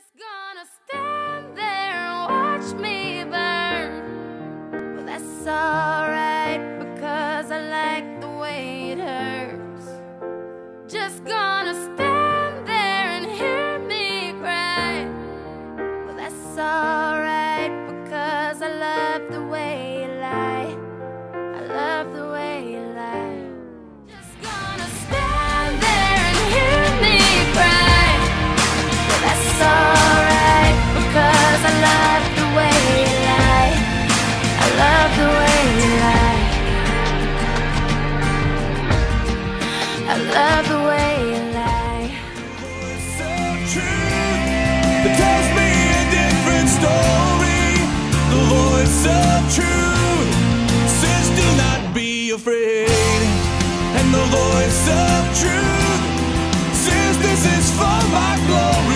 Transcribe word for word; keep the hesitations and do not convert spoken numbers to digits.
Just gonna stand there and watch me burn. Well, that's alright, because I like the way it hurts. Just gonna stand there and hear me cry. Well, that's alright, because I love the way you lie. I love the way you lie. Just gonna stand there and hear me cry. Well, that's alright, because I love the way you lie. I love the way you lie. I love the way you lie. Voice of truth that tells me a different story. The voice of truth says do not be afraid. And the voice of truth says this is for my glory.